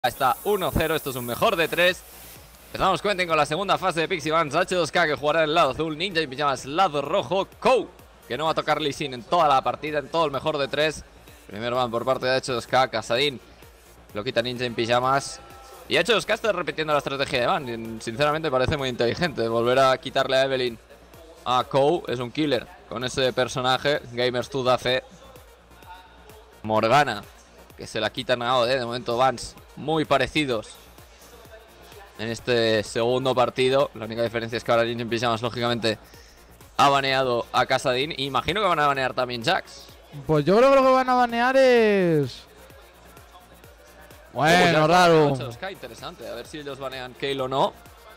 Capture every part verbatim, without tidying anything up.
Está uno cero, esto es un mejor de tres. Empezamos, cuenten con la segunda fase de Pixie Vans. H dos K que jugará en el lado azul, Ninja y Pijamas lado rojo, Kou que no va a tocar Lee Sin en toda la partida, en todo el mejor de tres. Primero van por parte de H dos K, Casadín lo quita Ninja en Pijamas. Y H dos K está repitiendo la estrategia de Van. Sinceramente parece muy inteligente volver a quitarle a Evelyn a Kou. Es un killer con ese personaje. Gamers two da fe. Morgana que se la quitan a O D. De momento Vans muy parecidos en este segundo partido. La única diferencia es que ahora Ninja en Pijamas lógicamente ha baneado a Casadín. Imagino que van a banear también Jax. Pues yo creo que lo que van a banear es... Bueno, oh, raro. H dos K, interesante, a ver si ellos banean Kayle o no.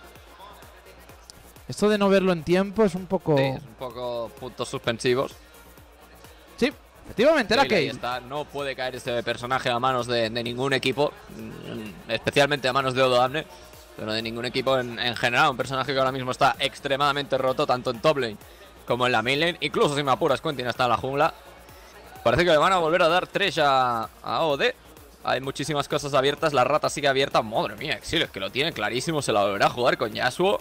Esto de no verlo en tiempo es un poco... Sí, es un poco puntos suspensivos. Sí, efectivamente era Kayle. Está, no puede caer este personaje a manos de, de ningún equipo, especialmente a manos de Odoamne, pero de ningún equipo en, en general. Un personaje que ahora mismo está extremadamente roto, tanto en top lane como en la main lane. Incluso si me apuras, Quentin está en la jungla. Parece que le van a volver a dar trash a, a O D. Hay muchísimas cosas abiertas, la rata sigue abierta. Madre mía, Exilios que lo tiene clarísimo, se la volverá a jugar con Yasuo.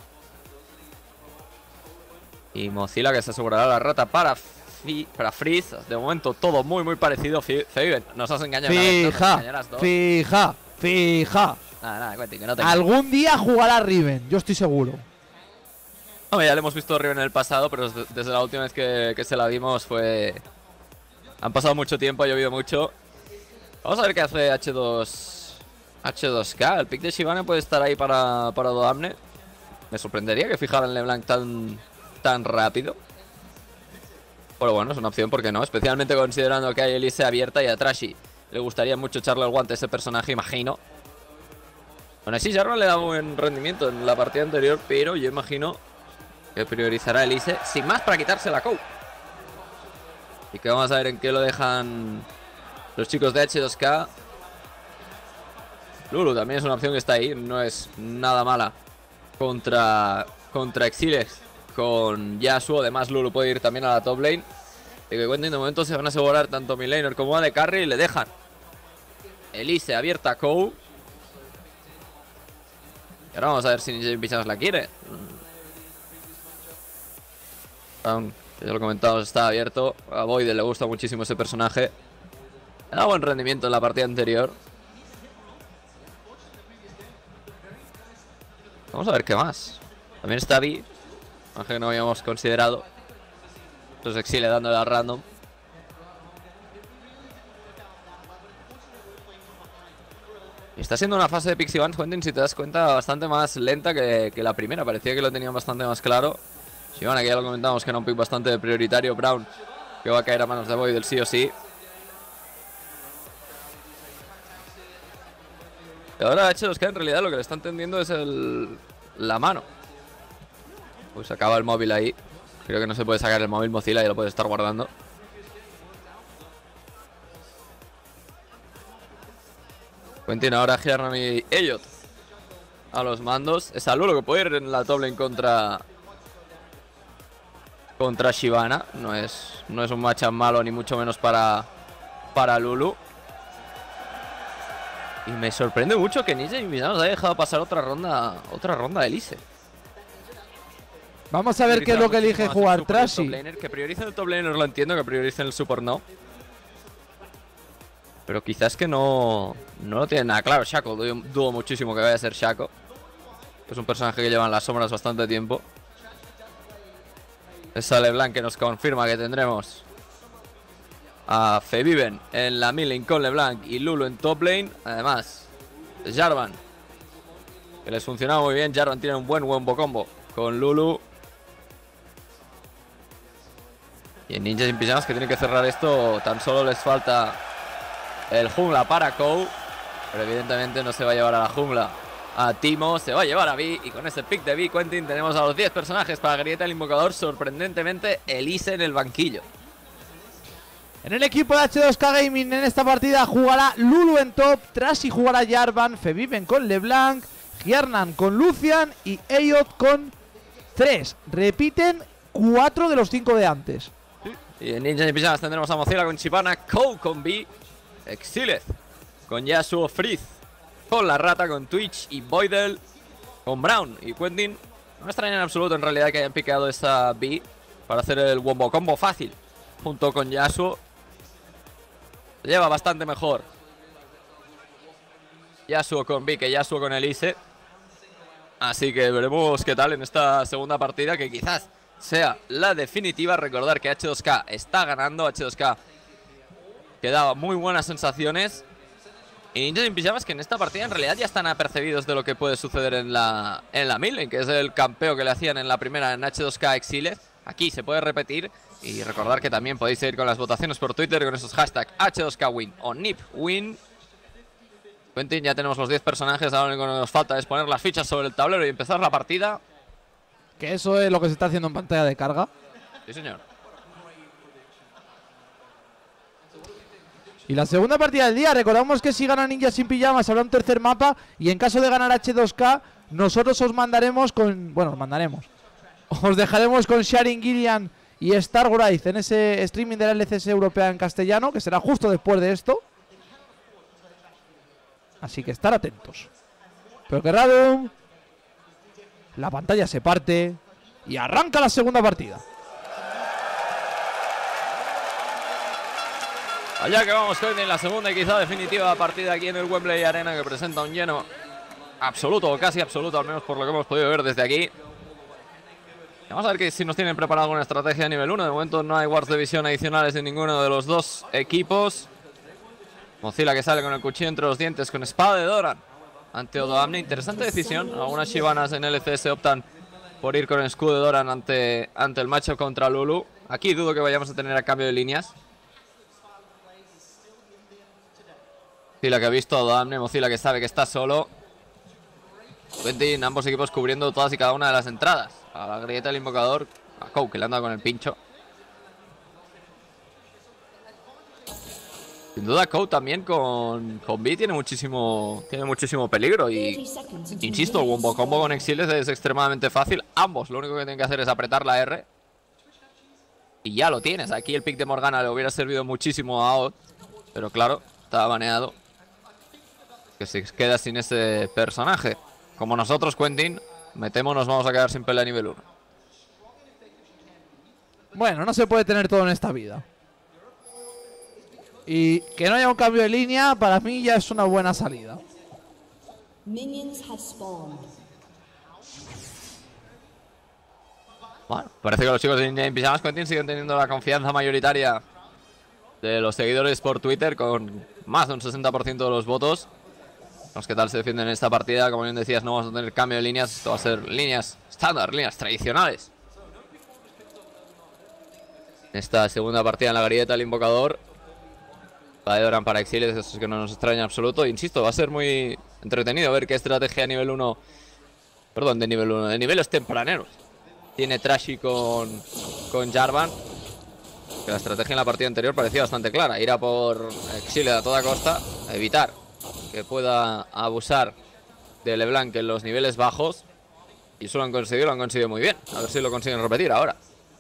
Y Mozilla que se asegurará la rata para, para Freeze. De momento todo muy muy parecido. Feiven, nos has engañado. Fija, una vez, ¿no? fija, fija. Nada, nada, Quentin, que no te... Algún día jugará Riven, yo estoy seguro. Hombre, ya le hemos visto a Riven en el pasado, pero desde la última vez que, que se la vimos fue... Han pasado mucho tiempo, ha llovido mucho. Vamos a ver qué hace H dos K. El pick de Shyvana puede estar ahí para, para Odoamne. Me sorprendería que fijaran LeBlanc tan, tan rápido. Pero bueno, es una opción, ¿por qué no? Especialmente considerando que hay Elise abierta y a Trashy le gustaría mucho echarle el guante a ese personaje, imagino. Bueno, sí, Jarvan le da buen rendimiento en la partida anterior, pero yo imagino que priorizará a Elise sin más para quitarse la Kou. Y que vamos a ver en qué lo dejan los chicos de H dos K. Lulu también es una opción que está ahí. No es nada mala contra, contra Exiles con Yasuo. Además Lulu puede ir también a la top lane. De que cuenten, de momento se van a asegurar tanto midlaner como A D Carry. Y le dejan Elise abierta a Kou. Y ahora vamos a ver si Ninja Pijamas la quiere. Um, ya lo comentamos, está abierto. A Void le gusta muchísimo ese personaje. Ha dado buen rendimiento en la partida anterior. Vamos a ver qué más. También está Vi, personaje que no habíamos considerado. Entonces Exile dándole a random. Y está siendo una fase de Pixie Vans, Quentin, si te das cuenta, bastante más lenta que, que la primera. Parecía que lo tenían bastante más claro. Shyvana, que ya lo comentamos, que era un pick bastante prioritario. Braum, que va a caer a manos de Void del sí o sí. Y ahora H dos K en realidad lo que le está entendiendo es el, la mano. Pues acaba el móvil ahí. Creo que no se puede sacar el móvil Mozilla y lo puede estar guardando. Quentin ahora Hiernan y Elliot a los mandos. Es a Lulu que puede ir en la top lane contra Contra Shyvana. No es, no es un matchup malo, ni mucho menos para, para Lulu. Y me sorprende mucho que Ninja nos haya dejado pasar otra ronda Otra ronda de Elise. Vamos a ver qué es lo que elige jugar Trashy. Que prioricen el top laner lo entiendo, que prioricen el support no. Pero quizás que no No lo tienen nada claro. Shaco, dudo muchísimo que vaya a ser Shaco. Es un personaje que lleva en las sombras bastante tiempo. Esa LeBlanc que nos confirma que tendremos a Feviven en la mid lane con LeBlanc y Lulu en top lane. Además, Jarvan, que les funcionaba muy bien. Jarvan tiene un buen wombo combo con Lulu. Y en Ninja sin Pijamas, que tienen que cerrar esto. Tan solo les falta el jungla para Kou. Pero evidentemente no se va a llevar a la jungla a Timo, se va a llevar a Vi. Y con ese pick de Vi, Quentin, tenemos a los diez personajes para Grieta el Invocador. Sorprendentemente, Elise en el banquillo. En el equipo de H dos K Gaming en esta partida jugará Lulu en top, Trashy jugará Jarvan, Feviven con LeBlanc, Hiernan con Lucian y Elliot con tres. Repiten cuatro de los cinco de antes. Y en Ninja sin Pijamas tendremos a Mozilla con Shyvana, Kou con Vi, Exilez con Yasuo, Freeze con la rata, con Twitch y Voidel, con Brown y Quentin. No me extraña en absoluto en realidad que hayan piqueado esta B para hacer el wombo combo fácil junto con Yasuo. Se lleva bastante mejor Yasuo con B que Yasuo con Elise. Así que veremos qué tal en esta segunda partida, que quizás sea la definitiva. Recordar que H dos K está ganando. H dos K que daba muy buenas sensaciones. Y Ninjas in Pyjamas que en esta partida en realidad ya están apercibidos de lo que puede suceder en la, en la mid lane, que es el campeo que le hacían en la primera en H dos K Exile. Aquí se puede repetir. Y recordar que también podéis seguir con las votaciones por Twitter con esos hashtags H dos K win o N I P win. Quentin, ya tenemos los diez personajes. Ahora lo único que nos falta es poner las fichas sobre el tablero y empezar la partida. Que eso es lo que se está haciendo en pantalla de carga. Sí, señor. Y la segunda partida del día, recordamos que si gana Ninjas in Pyjamas habrá un tercer mapa. Y en caso de ganar H dos K, nosotros os mandaremos con... Bueno, os mandaremos. Os dejaremos con Sharing Gillian y Starwraith en ese streaming de la L C S europea en castellano, que será justo después de esto. Así que estar atentos. Pero que raro. La pantalla se parte y arranca la segunda partida. Allá que vamos, Quentin, la segunda y quizá definitiva partida aquí en el Wembley Arena, que presenta un lleno absoluto, o casi absoluto, al menos por lo que hemos podido ver desde aquí. Vamos a ver que si nos tienen preparado alguna estrategia a nivel uno. De momento no hay wards de visión adicionales en ninguno de los dos equipos. Mozilla que sale con el cuchillo entre los dientes, con espada de Doran ante Odoamne. Interesante decisión. Algunas Shivanas en L C S optan por ir con el escudo de Doran ante, ante el macho contra Lulu. Aquí dudo que vayamos a tener a cambio de líneas. Mozilla que ha visto a Odoamne, Mozilla que sabe que está solo. Quentin, ambos equipos cubriendo todas y cada una de las entradas. A la grieta del invocador, a Kou que le anda con el pincho. Sin duda Kou también con, con B tiene muchísimo, tiene muchísimo peligro. Y insisto, el wombo combo con Exiles es extremadamente fácil. Ambos lo único que tienen que hacer es apretar la R. Y ya lo tienes. Aquí el pick de Morgana le hubiera servido muchísimo a Odd. Pero claro, estaba baneado. Que se queda sin ese personaje. Como nosotros, Quentin, me temo nos vamos a quedar sin pelea a nivel uno. Bueno, no se puede tener todo en esta vida. Y que no haya un cambio de línea, para mí ya es una buena salida. Bueno, parece que los chicos de Ninja in Pyjamas, Quentin, siguen teniendo la confianza mayoritaria de los seguidores por Twitter, con más de un sesenta por ciento de los votos. Vamos, qué tal se defienden en esta partida. Como bien decías, no vamos a tener cambio de líneas. Esto va a ser líneas estándar, líneas tradicionales. Esta segunda partida en la grieta, el invocador. La de Doran para Exiles, eso es que no nos extraña en absoluto. Insisto, va a ser muy entretenido ver qué estrategia a nivel uno. Perdón, de nivel uno, de niveles tempraneros tiene Trashy con, con Jarvan. Que la estrategia en la partida anterior parecía bastante clara. Ir a por Exiles a toda costa, a evitar que pueda abusar de LeBlanc en los niveles bajos. Y eso lo han conseguido, lo han conseguido muy bien. A ver si lo consiguen repetir ahora.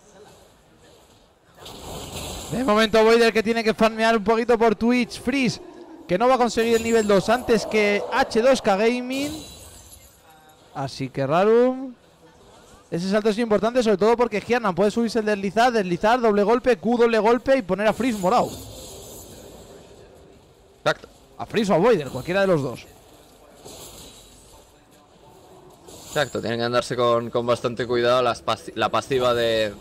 De momento Voidel que tiene que farmear un poquito por Twitch. Freeze que no va a conseguir el nivel dos antes que H dos K Gaming. Así que Rarum. Ese salto es importante, sobre todo porque Gianna puede subirse el deslizar, deslizar, doble golpe, Q doble golpe y poner a Freeze morado. Exacto. A Freeze o a Voidel, cualquiera de los dos. Exacto, tienen que andarse con, con bastante cuidado las pas la pasiva de...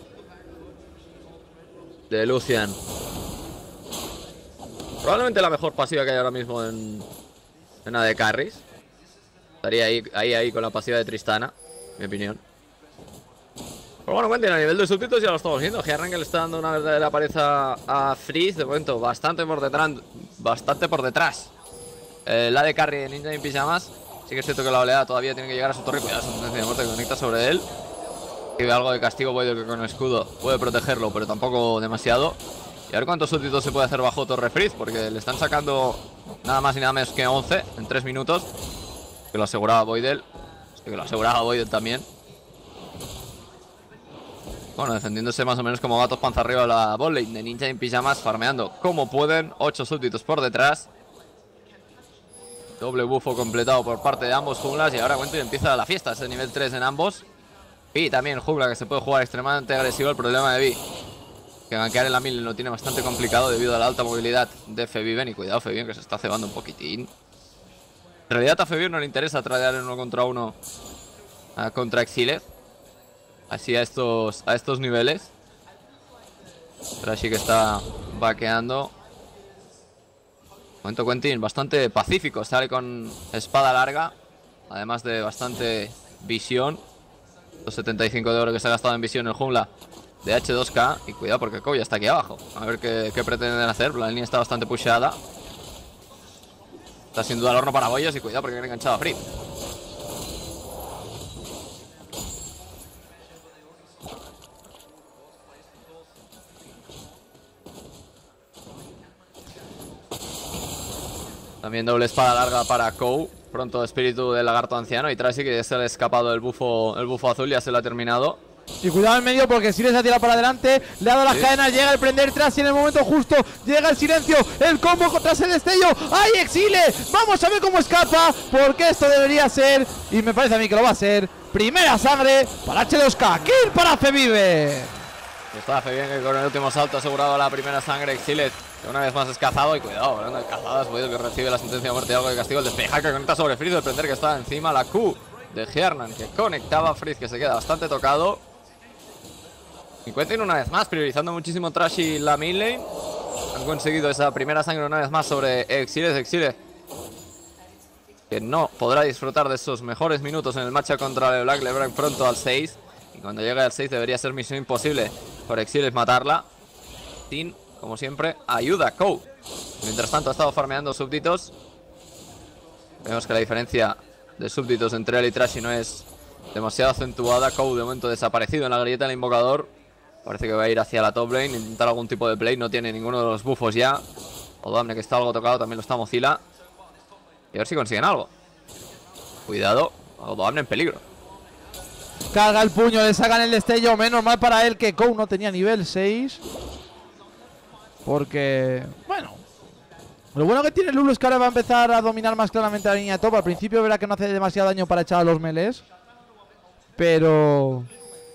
de Lucian. Probablemente la mejor pasiva que hay ahora mismo en... en A D Carries. Estaría ahí, ahí, ahí con la pasiva de Tristana, mi opinión. Pero bueno, cuenten, a nivel de súbditos ya lo estamos viendo. Giarren que le está dando una verdadera pareja a Freeze. De momento, bastante por detrás. Bastante por detrás. Eh, la de carry de Ninja in Pyjamas. Sí que es cierto que la oleada todavía tiene que llegar a su torre. Cuidado, su sentencia de muerte que conecta sobre él. Y ve algo de castigo, Voidel que con el escudo puede protegerlo, pero tampoco demasiado. Y a ver cuántos súbditos se puede hacer bajo torre Freeze, porque le están sacando nada más y nada menos que once en tres minutos. Que lo aseguraba Voidel. Que lo aseguraba Voidel también. Bueno, defendiéndose más o menos como gatos panza arriba la botlane de Ninja in Pyjamas, farmeando como pueden. ocho súbditos por detrás. Doble bufo completado por parte de ambos junglas. Y ahora Quentin empieza la fiesta. Es el nivel tres en ambos. Y también jungla que se puede jugar extremadamente agresivo. El problema de Vi, que gankear en la mil lo tiene bastante complicado debido a la alta movilidad de Feviven. Y cuidado Feviven, que se está cebando un poquitín. En realidad a Feviven no le interesa tradear en uno contra uno a contra Exiled. Así a estos, a estos niveles. Trashy que está vaqueando. Momento Quentin bastante pacífico. Sale con espada larga. Además de bastante visión. Los setenta y cinco de oro que se ha gastado en visión en jungla de H dos K. Y cuidado porque Kou ya está aquí abajo. A ver qué, qué pretenden hacer. La línea está bastante pusheada. Está sin duda el horno para bollos. Y cuidado porque han enganchado a Free. También doble espada larga para Kou. Pronto espíritu del lagarto anciano. Y Trashy que ya se le ha escapado el bufo, el bufo azul. Ya se lo ha terminado. Y cuidado en medio porque Siles ha tirado para adelante. Le ha dado las sí. cadenas. Llega el prender Trashy en el momento justo. Llega el silencio. El combo contra el destello. ¡Ay, Exile! Vamos a ver cómo escapa. Porque esto debería ser, y me parece a mí que lo va a ser, primera sangre para H dos K. Kill para Fevive. Está Feviven que con el último salto ha asegurado la primera sangre. Exile que una vez más es cazado. Y cuidado, hablando de cazadas, Void que recibe la sentencia de muerte y algo de castigo. El despejar que conecta sobre Freeze. El prender que está encima. La Q de Hiernan que conectaba. Freeze que se queda bastante tocado. Y Quentin una vez más priorizando muchísimo Trashy la mid lane. Han conseguido esa primera sangre una vez más sobre Exile. Exile que no podrá disfrutar de esos mejores minutos en el match contra LeBlanc. LeBlanc pronto al seis. Y cuando llegue al seis debería ser misión imposible por Exile matarla. Tin, como siempre, ayuda a Kou. Mientras tanto ha estado farmeando súbditos. Vemos que la diferencia de súbditos entre él y Trashy no es demasiado acentuada. Kou de momento desaparecido en la grieta del invocador. Parece que va a ir hacia la top lane, intentar algún tipo de play. No tiene ninguno de los buffos ya. Odoamne que está algo tocado, también lo está Mozilla. Y a ver si consiguen algo. Cuidado, Odoamne en peligro. Carga el puño, le sacan el destello. Menos mal para él que Kou no tenía nivel seis. Porque, bueno, lo bueno que tiene Lulu es que ahora va a empezar a dominar más claramente la línea de top. Al principio verá que no hace demasiado daño para echar a los melees. Pero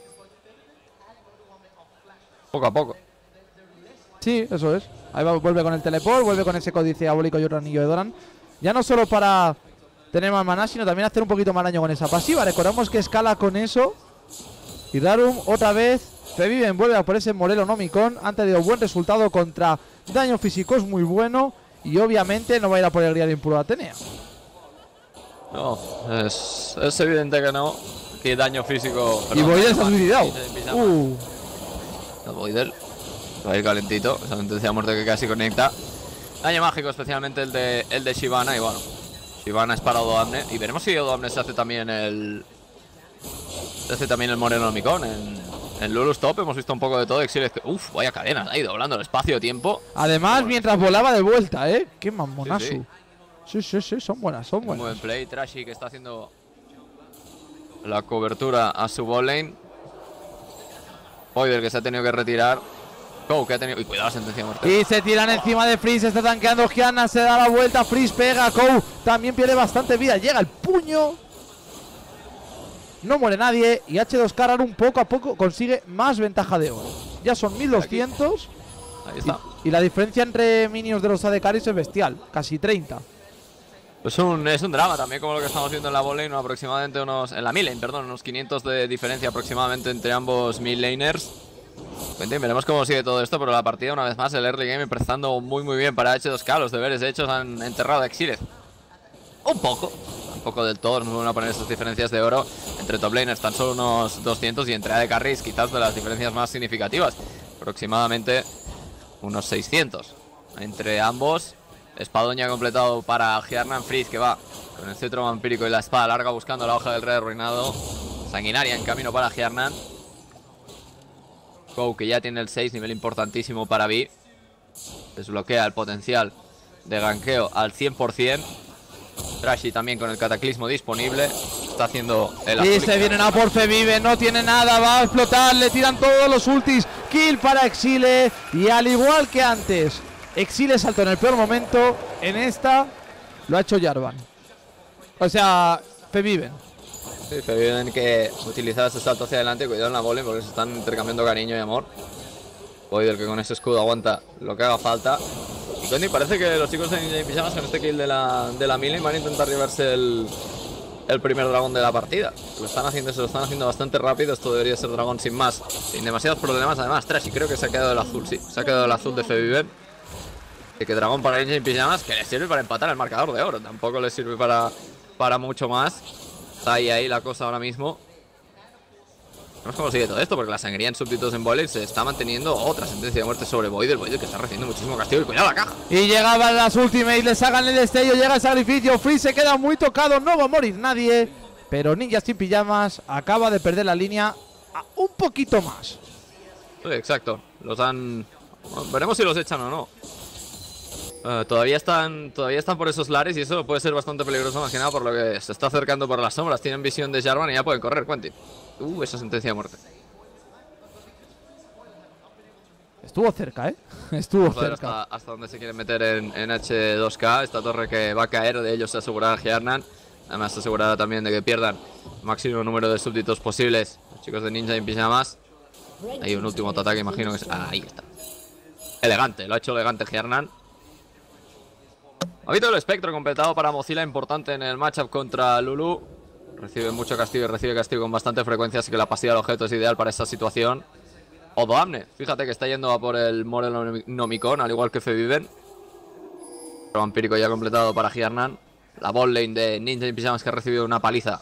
poco a poco. Sí, eso es. Ahí va, vuelve con el teleport, vuelve con ese códice diabólico y otro anillo de Doran. Ya no solo para tener más maná, sino también hacer un poquito más daño con esa pasiva. Recordamos que escala con eso. Y Rarum otra vez. Feviven vuelve a por ese Morelo Nomicon. Han tenido buen resultado contra daño físico, es muy bueno. Y obviamente no va a ir a por el Grial Impuro de Atenea. No, es, es evidente que no. Que daño físico. Y Voidel se ha suicidado. Uh. El Voidel va a ir calentito. Esa sentencia de muerte que casi conecta. Daño mágico, especialmente el de, el de Shyvana. Y bueno, Shyvana es para Odoamne. Y veremos si Odoamne se hace también el. Se hace también el Moreno Nomicon. En, en Lulu's Top hemos visto un poco de todo. Exile. Uf, vaya cadena. Ha ido doblando el espacio-tiempo. Además, bueno, mientras volaba de vuelta, ¿eh? Qué mamonazo. Sí, Sí, sí, sí, sí, son buenas, son buenas. Un buen play. Trashy que está haciendo la cobertura a su bot lane. Voidel que se ha tenido que retirar. Kou que ha tenido. Y cuidado la sentencia de muerte. Y se tiran encima de Freeze. Está tanqueando Gianna. Se da la vuelta. Freeze pega. Kou también pierde bastante vida. Llega el puño. No muere nadie. Y H dos K Rarum poco a poco consigue más ventaja de oro. Ya son mil doscientos. Ahí está. Y, y la diferencia entre minions de los A D Carries es bestial. Casi treinta. Es un, es un drama también, como lo que estamos viendo en la bot lane, aproximadamente unos, en la mid lane, perdón, unos quinientos de diferencia aproximadamente entre ambos mid laners. Bien, veremos cómo sigue todo esto, pero la partida una vez más, el early game empezando muy muy bien para H dos K. Los deberes hechos han enterrado a Exile. Un poco, un poco del todo, nos van a poner esas diferencias de oro. Entre top laners tan solo unos doscientos y entre A D Carries quizás de las diferencias más significativas. Aproximadamente unos seiscientos entre ambos. Espadoña completado para Hiernan. Freeze que va con el cetro vampírico y la espada larga buscando la hoja del rey arruinado. Sanguinaria en camino para Hiernan. Kou que ya tiene el seis, nivel importantísimo para Vi. Desbloquea el potencial de ganqueo al cien por cien. Trashy también con el cataclismo disponible. Está haciendo el Y se vienen a por Fevive, no tiene nada, va a explotar, le tiran todos los ultis. Kill para Exile. Y al igual que antes, Exile saltó en el peor momento. En esta lo ha hecho Jarvan. O sea, Feviven. Sí, Feviven que utiliza ese salto hacia adelante. Cuidado en la volley porque se están intercambiando cariño y amor. Voidel que con ese escudo aguanta lo que haga falta. Y Conti, parece que los chicos de Ninja en Pijamas con este kill de la, de la Millie van a intentar llevarse el, el primer dragón de la partida. Lo están haciendo, se lo están haciendo bastante rápido. Esto debería ser dragón sin más, sin demasiados problemas. Además, Trashy creo que se ha quedado el azul, sí. Se ha quedado el azul de Feviven. Y que dragón para Ninja en Pijamas, que le sirve para empatar el marcador de oro. Tampoco le sirve para, para mucho más. Está ahí, ahí la cosa ahora mismo. Vemos cómo sigue todo esto, porque la sangría en súbditos en Boiler se está manteniendo. Otra sentencia de muerte sobre Voidel. Voidel que está recibiendo muchísimo castigo. Y cuidado la caja. Y llegaban las ultimates, le sacan el destello, llega el sacrificio. Free se queda muy tocado, no va a morir nadie. Pero Ninja sin Pijamas acaba de perder la línea a un poquito más. Sí, exacto. Los han... Bueno, veremos si los echan o no. Uh, todavía están todavía están por esos lares y eso puede ser bastante peligroso, más que nada por lo que se está acercando por las sombras. Tienen visión de Jarvan y ya pueden correr, Quentin. Uh, esa sentencia de muerte. Estuvo cerca, ¿eh? Estuvo Vamos a ver cerca. hasta, hasta dónde se quieren meter en, en H dos K. Esta torre que va a caer, de ellos se asegurará Hiernan. Además se asegurará también de que pierdan el máximo número de súbditos posibles. Los chicos de Ninja en Pijamas. Hay un último ataque, imagino que es... Ah, ahí está. Elegante, lo ha hecho elegante Hiernan. Ha habido el espectro completado para Mozilla, importante en el matchup contra Lulu. Recibe mucho castigo y recibe castigo con bastante frecuencia, así que la pastilla del objeto es ideal para esta situación. Odoamne, fíjate que está yendo a por el Morel Nomicon, al igual que Feviven. El vampírico ya completado para Hiernan. La bot lane de Ninja en Pijamas que ha recibido una paliza,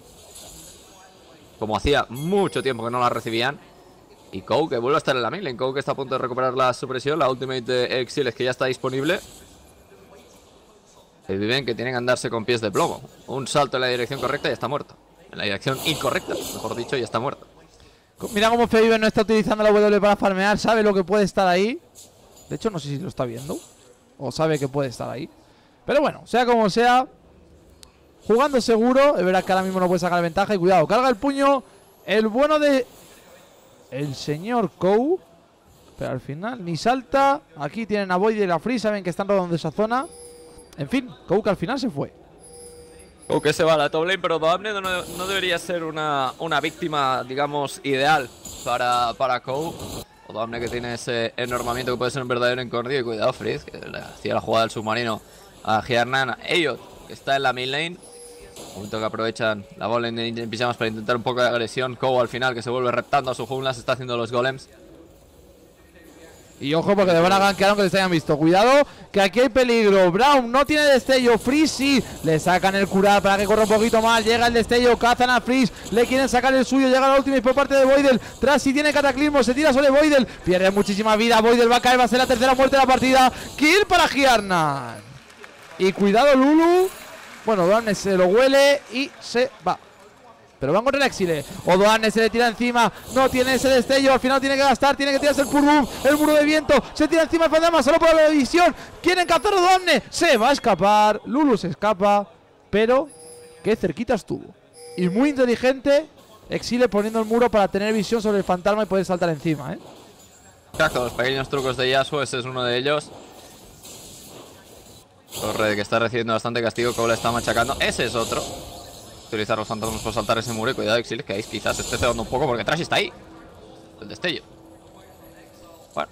como hacía mucho tiempo que no la recibían. Y Kou que vuelve a estar en la mid lane. Kou que está a punto de recuperar la supresión. La ultimate de Exiles que ya está disponible. Feviven que tienen que andarse con pies de plomo. Un salto en la dirección correcta y está muerto. En la dirección incorrecta, mejor dicho, y está muerto. Mira cómo Feviven no está utilizando la W para farmear. Sabe lo que puede estar ahí. De hecho, no sé si lo está viendo o sabe que puede estar ahí. Pero bueno, sea como sea, jugando seguro. Es verdad que ahora mismo no puede sacar ventaja. Y cuidado, carga el puño el bueno de el señor Kou. Pero al final ni salta. Aquí tienen a Void y la Free. Saben que están rodando esa zona. En fin, Kou que al final se fue. Kou que se va a la top lane, pero Odoamne no, no debería ser una, una víctima, digamos, ideal para, para Kou. Odoamne que tiene ese enormamiento que puede ser un verdadero encordio. Y cuidado, Frizz, que le hacía la jugada del submarino a Hiernan. Ayot, que está en la mid lane. Un momento que aprovechan la bot lane de Ninja en Pijamas para intentar un poco de agresión. Kou al final que se vuelve reptando a su jungla, se está haciendo los golems. Y ojo porque le van a gankear aunque les hayan visto. Cuidado que aquí hay peligro. Braum no tiene destello. Freeze sí. Le sacan el curar para que corra un poquito más. Llega el destello. Cazan a Freeze. Le quieren sacar el suyo. Llega la última y por parte de Voidel. Trashy tiene cataclismo. Se tira sobre Voidel. Pierde muchísima vida. Voidel va a caer. Va a ser la tercera muerte de la partida. Kill para Hiernan. Y cuidado Lulu. Bueno, Odoamne se lo huele y se va. Pero van con el Exile. Odoamne se le tira encima. No tiene ese destello. Al final tiene que gastar. Tiene que tirarse el Purbum. El muro de viento. Se tira encima el fantasma. Solo por la visión. Quieren cazar a Odoamne. Se va a escapar. Lulu se escapa. Pero qué cerquita estuvo. Y muy inteligente. Exile poniendo el muro para tener visión sobre el fantasma y poder saltar encima, ¿eh? Exacto, los pequeños trucos de Yasuo. Ese es uno de ellos. Torre que está recibiendo bastante castigo. Kou le está machacando. Ese es otro. Utilizar los fantasmas para saltar ese muro. Y cuidado, Exile, que ahí quizás esté cebando un poco porque Trashy está ahí. El destello. Bueno.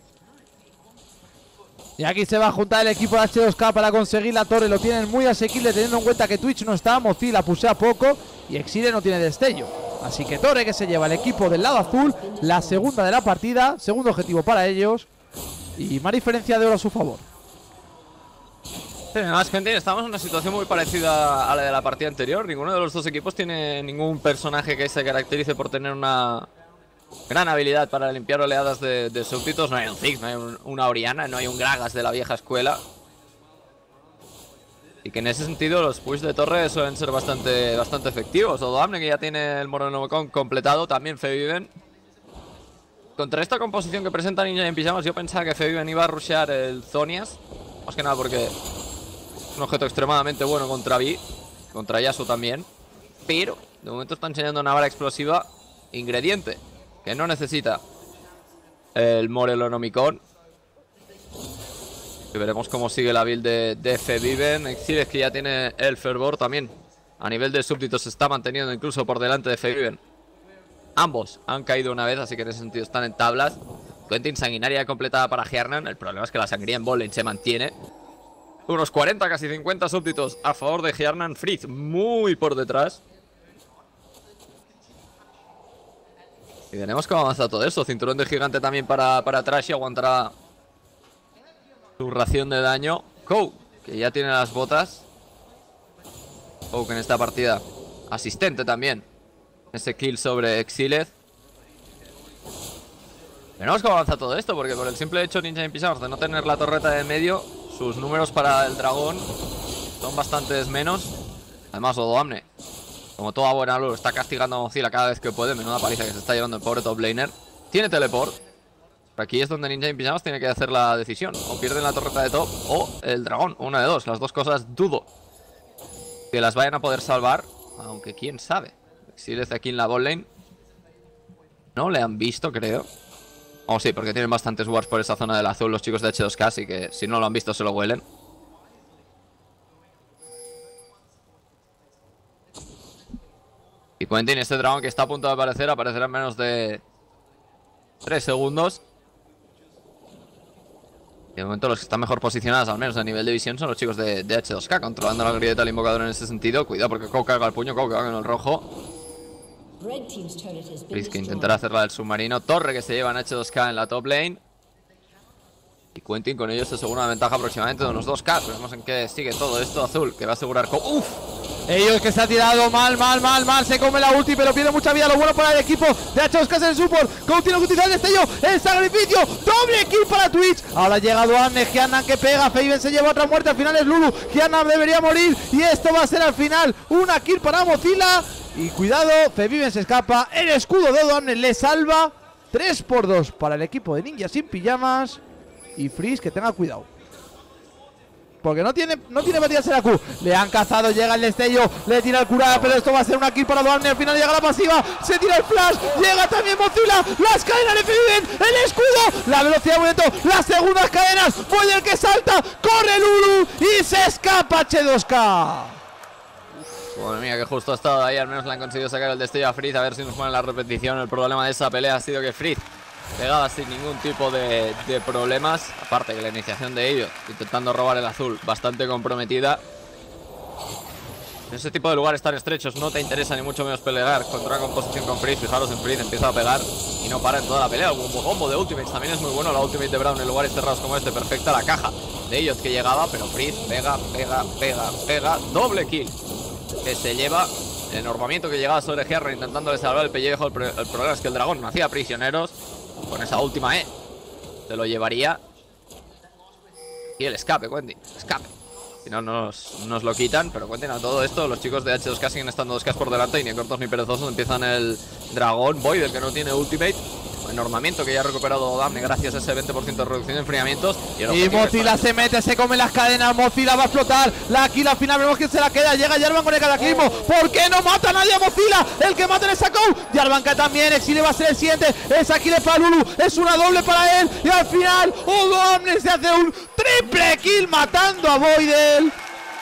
Y aquí se va a juntar el equipo de H dos K para conseguir la torre. Lo tienen muy asequible teniendo en cuenta que Twitch no está. Mozilla pusea poco y Exile no tiene destello. Así que torre que se lleva el equipo del lado azul. La segunda de la partida. Segundo objetivo para ellos. Y más diferencia de oro a su favor. Sí, además, gente, estamos en una situación muy parecida a la de la partida anterior. Ninguno de los dos equipos tiene ningún personaje que se caracterice por tener una gran habilidad para limpiar oleadas de, de súbditos. No hay un Ziggs, no hay un, una Orianna, no hay un Gragas de la vieja escuela. Y que en ese sentido los push de torre suelen ser bastante, bastante efectivos. Odoamne que ya tiene el Morelomicon completado, también Feviven. Contra esta composición que presenta Ninja en Pijamas, yo pensaba que Feviven iba a rushear el Zonias. Más que nada porque un objeto extremadamente bueno contra Vi, contra Yasuo también. Pero de momento está enseñando una vara explosiva, ingrediente que no necesita el Morelonomicon. Y veremos cómo sigue la build de, de Feviven. Exiles, que ya tiene el fervor también. A nivel de súbditos se está manteniendo incluso por delante de Feviven. Ambos han caído una vez, así que en ese sentido están en tablas. Quentin, sanguinaria completada para Hiernan. El problema es que la sangría en botlane se mantiene. Unos cuarenta, casi cincuenta súbditos a favor de Hiernan. Fritz muy por detrás. Y veremos cómo avanza todo esto. Cinturón de gigante también para, para Trashy. Aguantará su ración de daño. Kou, que ya tiene las botas. Kou, que en esta partida asistente también. Ese kill sobre Exiled. Veremos cómo avanza todo esto, porque por el simple hecho Ninja in Pyjamas de no tener la torreta de medio, sus números para el dragón son bastantes menos. Además, Odoamne, como toda buena luz, está castigando a Mozilla cada vez que puede. Menuda paliza que se está llevando el pobre top laner. Tiene teleport. Pero aquí es donde Ninja in Pyjamas tiene que hacer la decisión. O pierden la torreta de top o el dragón. Una de dos. Las dos cosas dudo que las vayan a poder salvar. Aunque quién sabe. Exiled aquí en la bot lane. No le han visto, creo. Oh, sí, porque tienen bastantes wards por esa zona del azul los chicos de H dos K. Así que si no lo han visto se lo huelen. Y Quentin, este dragón que está a punto de aparecer, aparecerá en menos de tres segundos. Y de momento los que están mejor posicionados, al menos a nivel de visión, son los chicos de, de H dos K, controlando la grieta del invocador en ese sentido. Cuidado porque Kou carga el puño, Kou que va en el rojo. Fritz, que intentará hacer la del submarino. Torre que se lleva en H dos K en la top lane. Y Quentin con ellos se asegura una ventaja aproximadamente de unos dos K. Veremos en qué sigue todo esto. Azul, que va a asegurar Kou. ¡Uf! Ellos que se ha tirado mal, mal, mal, mal. Se come la ulti, pero pierde mucha vida. Lo bueno para el equipo de H dos K en el support. Kou tiene que utilizar el destello. El sacrificio. Doble kill para Twitch. Ahora ha llegado Anne. Hiernan que pega. Feviven se lleva otra muerte. Al final es Lulu. Hiernan debería morir. Y esto va a ser al final una kill para Mozilla. Y cuidado, Feviven se escapa. El escudo de Odoamne le salva. tres por dos para el equipo de Ninjas in Pyjamas. Y Fritz que tenga cuidado. Porque no tiene, no tiene baterías en la Q. Le han cazado, llega el destello. Le tira el curada, pero esto va a ser una kill para Odoamne. Al final llega la pasiva, se tira el flash. Llega también Mozilla, las cadenas de Feviven. El escudo, la velocidad de movimiento. Las segundas cadenas, fue el que salta. Corre Lulu y se escapa H dos K. Madre mía, que justo ha estado ahí. Al menos le han conseguido sacar el destello a Fritz. A ver si nos ponen la repetición. El problema de esa pelea ha sido que Fritz pegaba sin ningún tipo de, de problemas. Aparte que la iniciación de ellos intentando robar el azul bastante comprometida. En ese tipo de lugares tan estrechos no te interesa ni mucho menos pelear contra una composición con Fritz. Fijaros en Fritz, empieza a pegar y no para en toda la pelea. Un combo de ultimates también es muy bueno. La ultimate de Braum en lugares cerrados como este, perfecta. La caja de ellos que llegaba, pero Fritz pega, pega, pega, pega. Doble kill que se lleva. El enormamiento que llegaba sobre Hiernan intentándole salvar el pellejo. El, el problema es que el dragón no hacía prisioneros. Con esa última E se lo llevaría. Y el escape, Quentin, escape. Si no nos, nos lo quitan. Pero Quentin, a todo esto los chicos de H dos K siguen estando dos K por delante. Y ni cortos ni perezosos empiezan el dragón. Void, el que no tiene ultimate. Enormamiento que ya ha recuperado Odoamne gracias a ese veinte por ciento de reducción de enfriamientos. Y, y Mozilla se mete, se come las cadenas. Mozilla va a explotar. La kill al final, veremos quién se la queda. Llega Jarvan con el cataclismo. Oh. ¿Por qué no mata a nadie a Mozilla? El que mata en esa Kou. Jarvan que también. Exile va a ser el siguiente. Esa kill es para Lulu. Es una doble para él. Y al final, Odoamne se hace un triple kill matando a Voidel.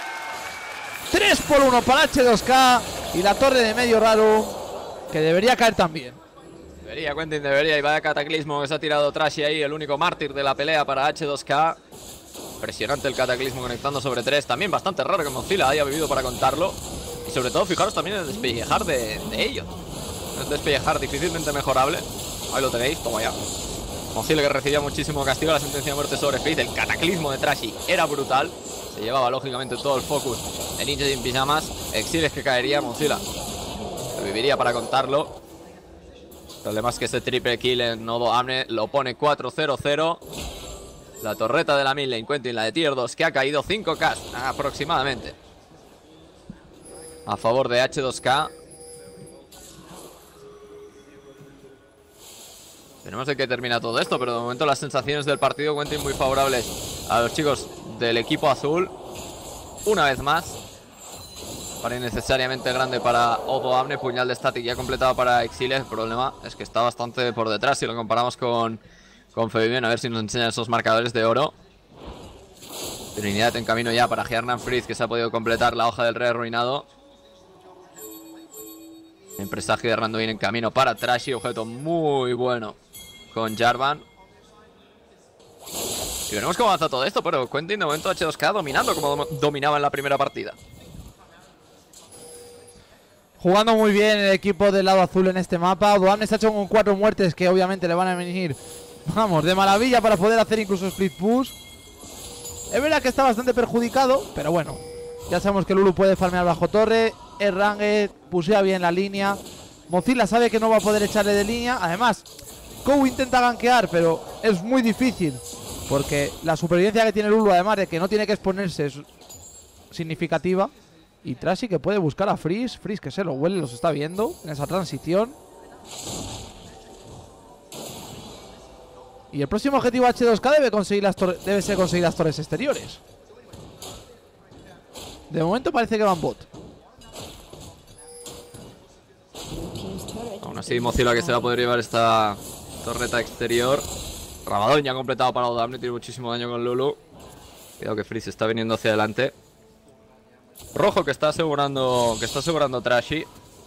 tres por uno para H dos K. Y la torre de medio raro que debería caer también. Debería, Quentin, debería. Y vaya cataclismo que se ha tirado Trashy ahí, el único mártir de la pelea para H dos K. Impresionante el cataclismo conectando sobre tres. También bastante raro que Mozilla haya vivido para contarlo. Y sobre todo, fijaros también en el despellejar de, de ellos. El despellejar difícilmente mejorable. Ahí lo tenéis, toma ya. Mozilla que recibía muchísimo castigo, la sentencia de muerte sobre Fritz. El cataclismo de Trashy era brutal. Se llevaba lógicamente todo el focus de Ninja in Pyjamas. Exiles que caería, Mozilla lo viviría para contarlo. El problema es que ese triple kill en Odoamne lo pone cuatro cero cero. La torreta de la mid lane, Quentin, la de tier dos, que ha caído cinco K aproximadamente a favor de H dos K. Veremos de qué termina todo esto, pero de momento las sensaciones del partido, Quentin, muy favorables a los chicos del equipo azul. Una vez más, para innecesariamente grande para Odoamne. Puñal de static ya completado para Exile. El problema es que está bastante por detrás si lo comparamos con, con Feviven. A ver si nos enseñan esos marcadores de oro. Trinidad en camino ya para Hernán Fritz, que se ha podido completar la hoja del rey arruinado. En presagio de Randuin en camino para Trashy. Objeto muy bueno con Jarvan. Y veremos cómo avanza todo esto, pero Quentin de momento H dos K dominando como dominaba en la primera partida. Jugando muy bien el equipo del lado azul en este mapa. Doamne se ha hecho con cuatro muertes que obviamente le van a venir, vamos, de maravilla para poder hacer incluso split push. Es verdad que está bastante perjudicado, pero bueno, ya sabemos que Lulu puede farmear bajo torre. Errangue pusea bien la línea. Mozilla sabe que no va a poder echarle de línea. Además, Kou intenta gankear, pero es muy difícil, porque la supervivencia que tiene Lulu, además de que no tiene que exponerse, es significativa. Y Trashy que puede buscar a Freeze. Freeze que se lo huele, los está viendo en esa transición. Y el próximo objetivo H dos K debe, conseguir las debe ser conseguir las torres exteriores. De momento parece que van bot. Aún así, Mozilla que se va a poder llevar esta torreta exterior. Rabadón ya completado para Odamne, tiene muchísimo daño con Lulu. Cuidado que Freeze está viniendo hacia adelante. Rojo que está asegurando que está asegurando Trashy.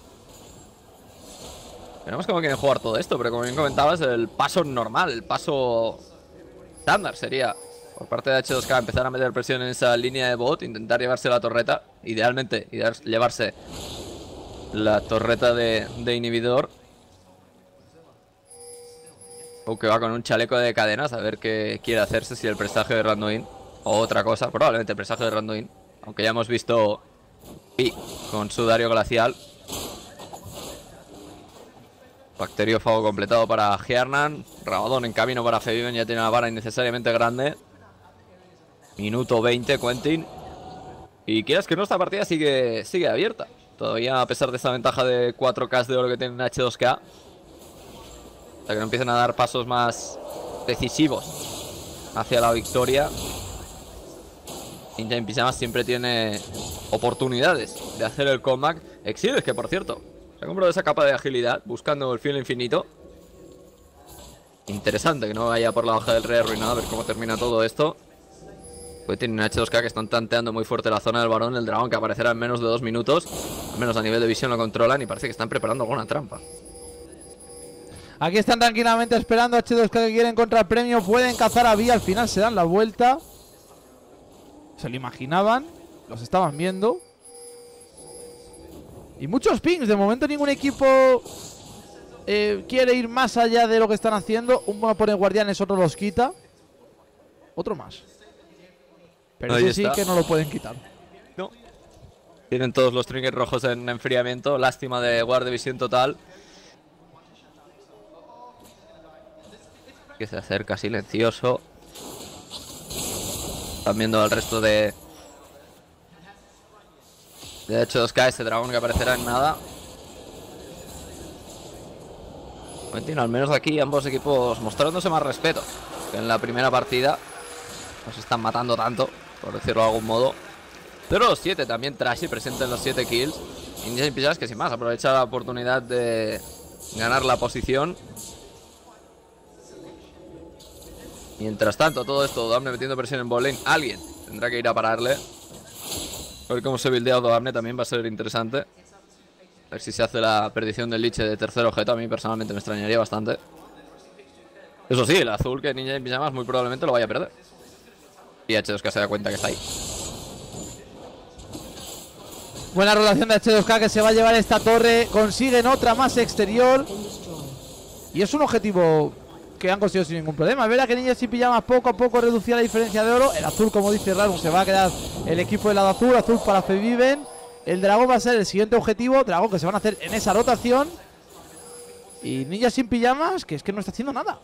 Veremos cómo quieren jugar todo esto, pero como bien comentabas, el paso normal, el paso estándar sería por parte de H dos K empezar a meter presión en esa línea de bot, intentar llevarse la torreta, idealmente llevarse la torreta de, de inhibidor. O que va con un chaleco de cadenas a ver qué quiere hacerse, si el presagio de Randuin o otra cosa, probablemente el presagio de Randuin, aunque ya hemos visto Pi con sudario glacial. Bacteriófago completado para Hernán. Rabadón en camino para Feviven, ya tiene una vara innecesariamente grande. Minuto veinte, Quentin. Y quieras que no, esta partida sigue, sigue abierta. Todavía a pesar de esta ventaja de cuatro K de oro que tienen H dos K. Hasta que no empiecen a dar pasos más decisivos hacia la victoria. Ninja en Pijamas siempre tiene oportunidades de hacer el comeback. Exhiles, que por cierto se ha comprado esa capa de agilidad buscando el filo infinito. Interesante que no vaya por la hoja del rey arruinado. A ver cómo termina todo esto. Pues tienen H dos K que están tanteando muy fuerte la zona del varón. El dragón que aparecerá en menos de dos minutos. Al menos a nivel de visión lo controlan y parece que están preparando alguna trampa. Aquí están tranquilamente esperando a H dos K que quieren contra el premio. Pueden cazar a Vi, al final se dan la vuelta. Se lo imaginaban, los estaban viendo. Y muchos pings, de momento ningún equipo eh, quiere ir más allá de lo que están haciendo. Uno pone guardianes, otro los quita. Otro más. Pero Ahí sí, está. sí que no lo pueden quitar. No. Tienen todos los triggers rojos en enfriamiento. Lástima de guardia visión total. Que se acerca silencioso. Están viendo al resto de De H dos K, ese dragón que aparecerá en nada. Quentin, al menos aquí ambos equipos mostrándose más respeto que en la primera partida. No se están matando tanto, por decirlo de algún modo. Pero los siete también, Trashy presente en los siete kills. Ninja sin Pijamas que sin más aprovecha la oportunidad de ganar la posición. Mientras tanto, todo esto, Doamne metiendo presión en bot lane. Alguien tendrá que ir a pararle. A ver cómo se buildea Doamne también va a ser interesante. A ver si se hace la perdición del liche de tercer objeto. A mí personalmente me extrañaría bastante. Eso sí, el azul que Ninja en Pijamas muy probablemente lo vaya a perder. Y H dos K se da cuenta que está ahí. Buena rotación de H dos K que se va a llevar esta torre. Consiguen otra más exterior. Y es un objetivo que han conseguido sin ningún problema. Es verdad que Ninja sin Pijamas poco a poco reducía la diferencia de oro. El azul, como dice Ralph, se va a quedar el equipo del lado azul. Azul para Feviven. El dragón va a ser el siguiente objetivo. Dragón que se van a hacer en esa rotación. Y Ninja sin Pijamas, que es que no está haciendo nada.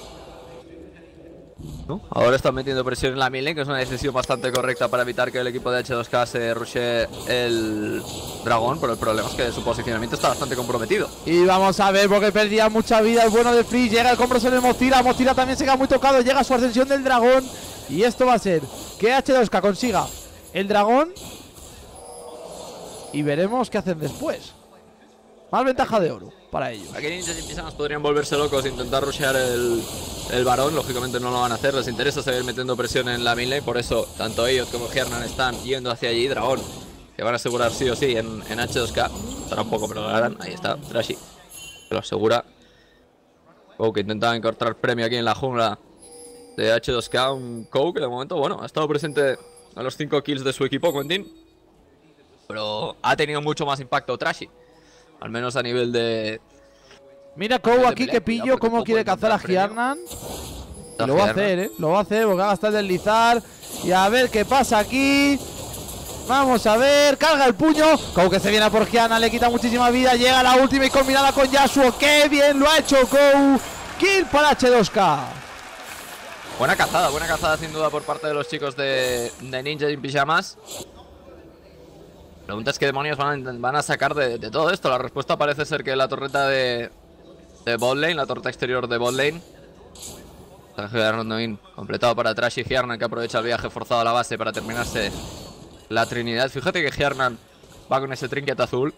¿No? Ahora están metiendo presión en la mid lane, que es una decisión bastante correcta para evitar que el equipo de H dos K se rushe el dragón, pero el problema es que su posicionamiento está bastante comprometido. Y vamos a ver, porque perdía mucha vida el bueno de Freeze. Llega el compro sobre Mozilla. Mozilla también se queda muy tocado. Llega su ascensión del dragón. Y esto va a ser que H dos K consiga el dragón. Y veremos qué hacen después. Más ventaja de oro para ellos. Aquí Ninjas y Pijamas podrían volverse locos e intentar rushear el, el varón. Lógicamente no lo van a hacer. Les interesa seguir metiendo presión en la midlane. Por eso tanto ellos como Hiernan están yendo hacia allí. Dragón, que van a asegurar sí o sí en, en H dos K. Estará un poco, pero lo harán. Ahí está, Trashy, que lo asegura. Kou, que intentaba encontrar premio aquí en la jungla de H dos K. Un Kou que de momento, bueno, ha estado presente a los cinco kills de su equipo, Quentin. Pero ha tenido mucho más impacto Trashy. Al menos a nivel de... Mira Kou aquí que pillo cómo quiere cazar a Hiernan. Y lo va a hacer, eh. Lo va a hacer porque va a gastar el deslizar. Y a ver qué pasa aquí. Vamos a ver. Carga el puño. Kou que se viene a por Hiernan. Le quita muchísima vida. Llega la última y combinada con Yasuo. ¡Qué bien lo ha hecho Kou! Kill para H dos K. Buena cazada, buena cazada sin duda por parte de los chicos de, de Ninja en Pijamas. La pregunta es qué demonios van a, van a sacar de, de todo esto. La respuesta parece ser que la torreta de, de botlane, la torreta exterior de botlane. Traje de Rondoin completado para Trashy y Hiernan, que aprovecha el viaje forzado a la base para terminarse la trinidad. Fíjate que Hiernan va con ese trinket azul.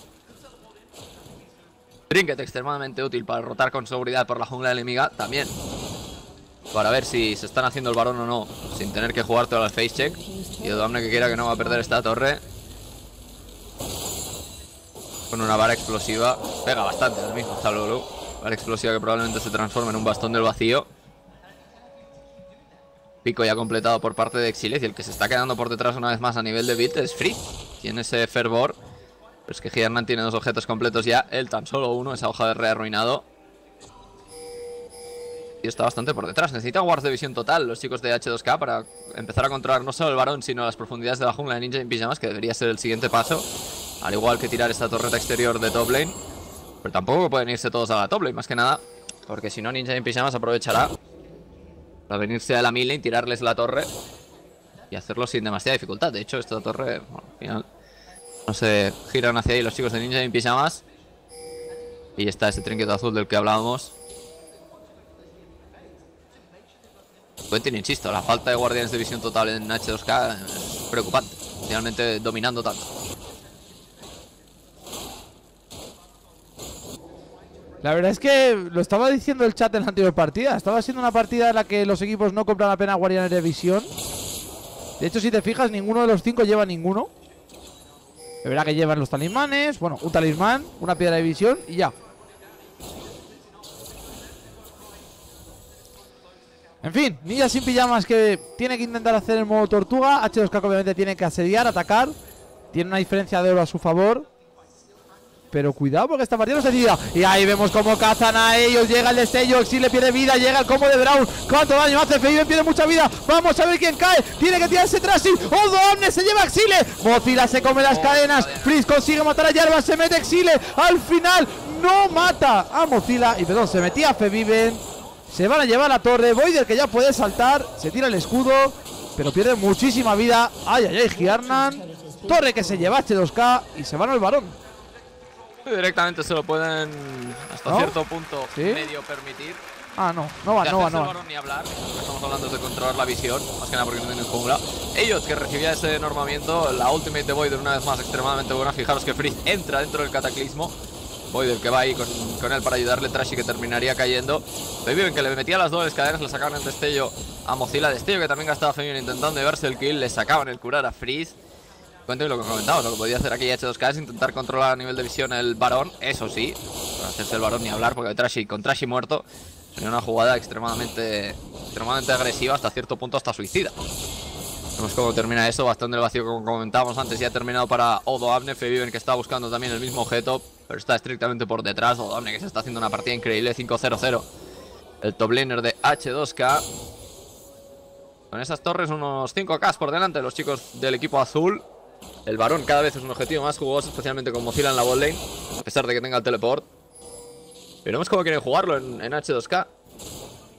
Trinket extremadamente útil para rotar con seguridad por la jungla enemiga. También para ver si se están haciendo el varón o no, sin tener que jugar todo el face check. Y Odoamne que quiera que no va a perder esta torre. Con una vara explosiva. Pega bastante el mismo Zalulu. Vara explosiva que probablemente se transforme en un bastón del vacío. Pico ya completado por parte de Exiles. Y el que se está quedando por detrás una vez más a nivel de build es Free. Tiene ese fervor. Pero es que Hiernan tiene dos objetos completos ya. Él tan solo uno. Esa hoja de re arruinado. Y está bastante por detrás. Necesitan guards de visión total los chicos de H dos K para empezar a controlar no solo el varón, sino las profundidades de la jungla de Ninja en Pijamas, que debería ser el siguiente paso. Al igual que tirar esta torreta exterior de top lane. Pero tampoco pueden irse todos a la top lane, más que nada. Porque si no, Ninja en Pijamas aprovechará para venirse a la mid lane, tirarles la torre y hacerlo sin demasiada dificultad. De hecho, esta torre, bueno, al final no se giran hacia ahí los chicos de Ninja en Pijamas. Y está ese trinquet azul del que hablábamos. Quentin, insisto, la falta de guardianes de visión total en H dos K es preocupante. Finalmente dominando tanto. La verdad es que lo estaba diciendo el chat en la anterior partida. Estaba siendo una partida en la que los equipos no compran apenas guardianes de visión. De hecho, si te fijas, ninguno de los cinco lleva ninguno. Es verdad que llevan los talismanes. Bueno, un talismán, una piedra de visión y ya. En fin, Ninja sin Pijamas que tiene que intentar hacer el modo tortuga. H dos K obviamente tiene que asediar, atacar. Tiene una diferencia de oro a su favor. Pero cuidado porque esta partida no se decida. Y ahí vemos cómo cazan a ellos. Llega el destello, Exile pierde vida. Llega el combo de Braum. ¿Cuánto daño hace? Feiben pierde mucha vida. Vamos a ver quién cae. Tiene que tirarse Trashy. Odoamne se lleva a Exile. Mozilla se come las cadenas. Freeze consigue matar a Jarvan. Se mete Exile. Al final no mata a Mozilla. Y perdón, se metía a Feiben. Se van a llevar la torre. Voider que ya puede saltar. Se tira el escudo. Pero pierde muchísima vida. Ay, ay, ay, Hiernan. Torre que se lleva H dos K. Y se van al varón. Directamente se lo pueden hasta ¿No? cierto punto ¿Sí? medio permitir. Ah, no, no va, De no va, hacerse no el va. varón ni hablar. Lo que estamos hablando es de controlar la visión, más que nada porque no tienen jungla. Ellos que recibía ese normamiento, la ultimate de Voider una vez más extremadamente buena. Fijaros que Freeze entra dentro del cataclismo. Voider que va ahí con, con él para ayudarle. Trashy que terminaría cayendo. Feiben que le metía las dobles cadenas, le sacaban el destello a Mozilla. Destello que también gastaba Feiben intentando llevarse el kill. Le sacaban el curar a Freeze. Cuento lo que comentaba, lo que podía hacer aquí H dos K es intentar controlar a nivel de visión el varón. Eso sí, para hacerse el varón ni hablar, porque Trashy, con Trashy muerto sería una jugada extremadamente extremadamente agresiva, hasta cierto punto hasta suicida. Vemos cómo termina eso, bastón del vacío como comentábamos antes. Ya ha terminado para Odoamne. Feiben que está buscando también el mismo objeto, pero está estrictamente por detrás. Odoamne que se está haciendo una partida increíble, cinco cero cero. El top laner de H dos K. Con esas torres unos cinco K por delante los chicos del equipo azul. El varón cada vez es un objetivo más jugoso, especialmente con Mozilla en la botlane, a pesar de que tenga el teleport. Veremos cómo quieren jugarlo en, en H dos K.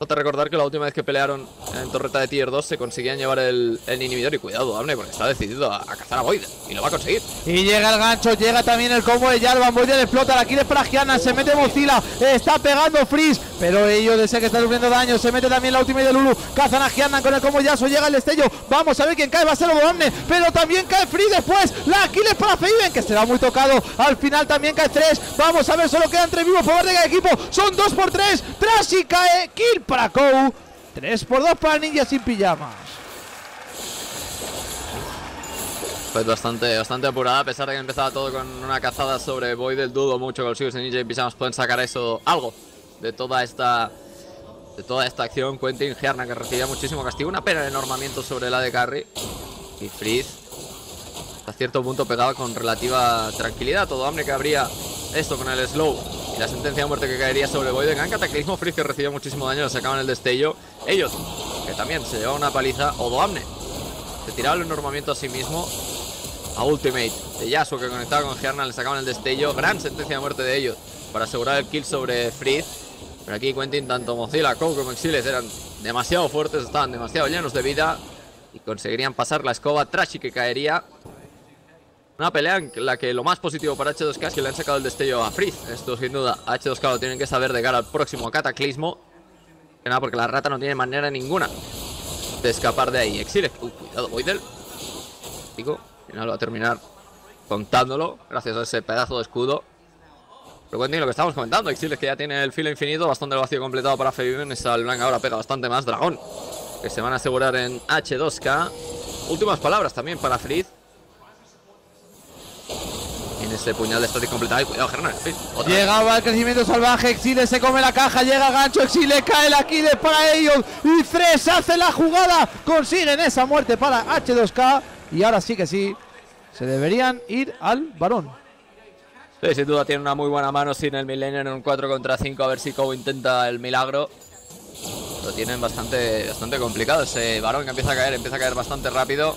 Falta recordar que la última vez que pelearon en torreta de tier dos se conseguían llevar el, el inhibidor. Y cuidado, Amne, porque está decidido a, a cazar a Void. Y lo va a conseguir. Y llega el gancho, llega también el combo de Jarvan. Void le explota, la quiere para Gianna. Se mete Mozilla, está pegando Freeze. Pero ellos desea que está sufriendo daño. Se mete también la ultimate de Lulu. Cazan a Gianna con el combo Yasuo. Llega el destello. Vamos a ver quién cae. Va a ser Amne. Pero también cae Freeze después. La kill es para Faven, que será muy tocado. Al final también cae tres. Vamos a ver, solo quedan tres vivos por parte de cada equipo. Son dos por tres. Trashy cae. Kill para Kou. tres por dos para Ninja sin pijamas. Pues bastante, bastante apurada, a pesar de que empezaba todo con una cazada sobre Void. El dudo mucho que los chicos de Ninja sin pijamas pueden sacar eso, algo de toda esta de toda esta acción. Quentin, Gianna, que recibía muchísimo castigo. Una pena de enormamiento sobre la de Carry. Y Freeze hasta cierto punto pegaba con relativa tranquilidad. Todo Amne que habría esto con el slow y la sentencia de muerte que caería sobre Void. Gran cataclismo. Freeze, que recibía muchísimo daño, le sacaban el destello. Ellos, que también se llevaba una paliza. Odoamne se tiraba el enormamiento a sí mismo. A ultimate de Yasuo, que conectaba con Gianna, le sacaban el destello. Gran sentencia de muerte de ellos para asegurar el kill sobre Freeze. Pero aquí Quentin, tanto Mozilla, Kou como Exiles eran demasiado fuertes, estaban demasiado llenos de vida y conseguirían pasar la escoba. Trashy, que caería. Una pelea en la que lo más positivo para H dos K es que le han sacado el destello a Freeze. Esto sin duda a H dos K lo tienen que saber de cara al próximo cataclismo. Que nada, porque la rata no tiene manera ninguna de escapar de ahí. Exiles, uy, cuidado, Voidel. Digo, al final va a terminar contándolo gracias a ese pedazo de escudo. Pero Quentin, lo que estamos comentando, Exiles, que ya tiene el filo infinito, bastante el vacío completado para Faven. Esa Blanc ahora pega bastante más. Dragón, que se van a asegurar en H dos K. Últimas palabras también para Freeze. En ese puñal de static completado. Y cuidado, Gernan. Llegaba el crecimiento salvaje. Exiles se come la caja. Llega el gancho. Exiles cae la kill para ellos. Y Fresh hace la jugada. Consiguen esa muerte para H dos K. Y ahora sí que sí. Se deberían ir al varón. Sí, sin duda tiene una muy buena mano sin el midlaner en un cuatro contra cinco. A ver si Kou intenta el milagro. Lo tienen bastante, bastante complicado. Ese varón que empieza a caer, empieza a caer bastante rápido.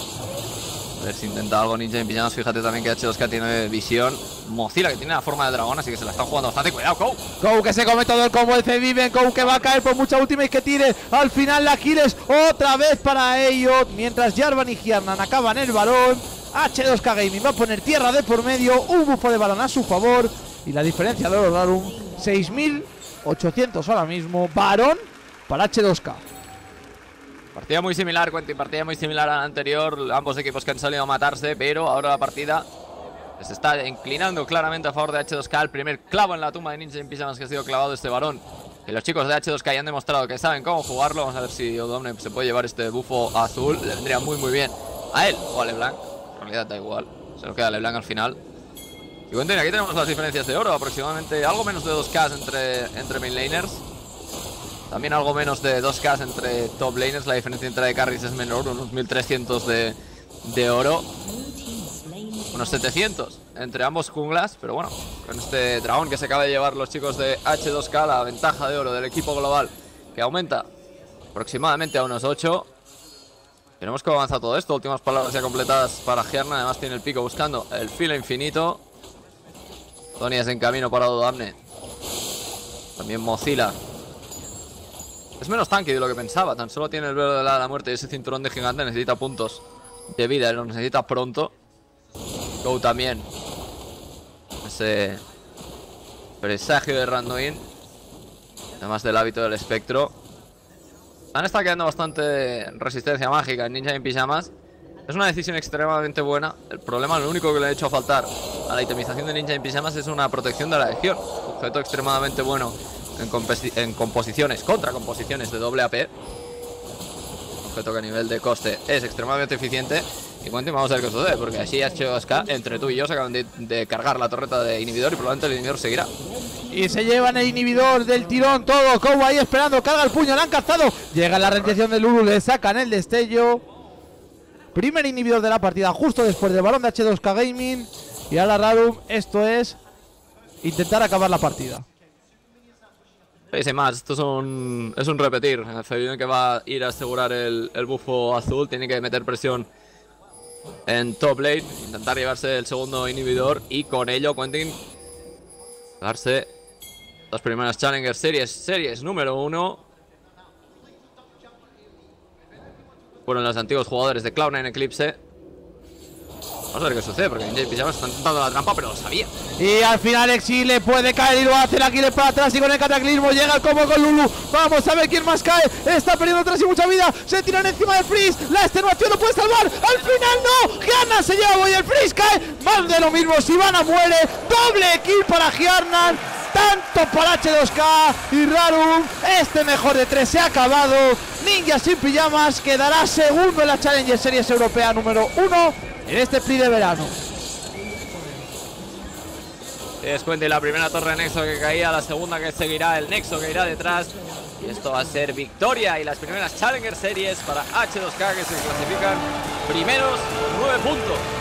A ver si intenta algo Ninja en pijamas. Fíjate también que H dos K tiene visión. Mozilla, que tiene la forma de dragón, así que se la están jugando bastante. Cuidado, Kou. Kou, que se come todo el combo de Faven. Kou, que va a caer por mucha ultimate que tire. Al final la kill es otra vez para ellos. Mientras Jarvan y Gianna acaban el balón. H dos K Gaming va a poner tierra de por medio. Un bufo de balón a su favor. Y la diferencia de los Rarum, seis mil ochocientos ahora mismo. Varón para H dos K. Partida muy similar, Quentin, partida muy similar a la anterior. Ambos equipos que han salido a matarse, pero ahora la partida se está inclinando claramente a favor de H dos K. El primer clavo en la tumba de Ninja en pijamas que ha sido clavado este varón. Que los chicos de H dos K ya han demostrado que saben cómo jugarlo. Vamos a ver si Odoamne se puede llevar este bufo azul. Le vendría muy muy bien a él o a LeBlanc. En realidad da igual, se lo queda a LeBlanc al final. Y Quentin, aquí tenemos las diferencias de oro. Aproximadamente algo menos de dos K entre, entre midlaners. También algo menos de dos K entre top laners. La diferencia entre de carries es menor, unos mil trescientos de, de oro. Unos setecientos entre ambos junglas. Pero bueno, con este dragón que se acaba de llevar los chicos de H dos K, la ventaja de oro del equipo global, que aumenta aproximadamente a unos ocho. Tenemos que avanzar todo esto. Últimas palabras ya completadas para Gianna. Además tiene el pico buscando el filo infinito. Tony es en camino para Odoamne. También Mozilla. Es menos tanque de lo que pensaba. Tan solo tiene el velo de la, la muerte y ese cinturón de gigante. Necesita puntos de vida. Lo necesita pronto. Kou también. Ese presagio de Randuin. Además del hábito del espectro. Han estado quedando bastante resistencia mágica en Ninja en pijamas. Es una decisión extremadamente buena. El problema, lo único que le ha hecho faltar a la itemización de Ninja en pijamas es una protección de la legión. Objeto extremadamente bueno en, en composiciones, contra composiciones de doble A P. Objeto que a nivel de coste es extremadamente eficiente. Y Quentin, vamos a ver qué sucede, porque así H dos K, entre tú y yo, se acaban de, de cargar la torreta de inhibidor y probablemente el inhibidor seguirá. Y se llevan el inhibidor del tirón todo. Kou ahí esperando, carga el puño, le han cazado. Llega la retención de Lulu, le sacan el destello. Primer inhibidor de la partida, justo después del balón de H dos K Gaming. Y ahora Rarum, esto es intentar acabar la partida. Sí, sin más, esto es un, es un repetir. El Faven que va a ir a asegurar el, el bufo azul tiene que meter presión en top lane, intentar llevarse el segundo inhibidor y con ello Quentin darse las primeras Challenger Series, series número uno. fueron los antiguos jugadores de Cloud nine Eclipse. Vamos a ver qué sucede, porque Ninja y Pijamas están dando la trampa, pero lo sabía. Y al final Exi le puede caer y lo hace el Aquiles para atrás y con el cataclismo llega el combo con Lulu. Vamos a ver quién más cae. Está perdiendo atrás y mucha vida. Se tiran encima del Freeze. La extenuación lo puede salvar. Al final no. Giarnan se lleva y el Freeze cae. Más de lo mismo. Sivana muere. Doble kill para Giarnan. Tanto para H dos K y Rarum. Este mejor de tres se ha acabado. Ninja sin Pijamas quedará segundo en la Challenger Series Europea número uno en este split de verano. Descuente la primera torre de Nexo que caía, la segunda que seguirá, el Nexo que irá detrás. Y esto va a ser victoria y las primeras Challenger Series para H dos K, que se clasifican primeros con nueve puntos.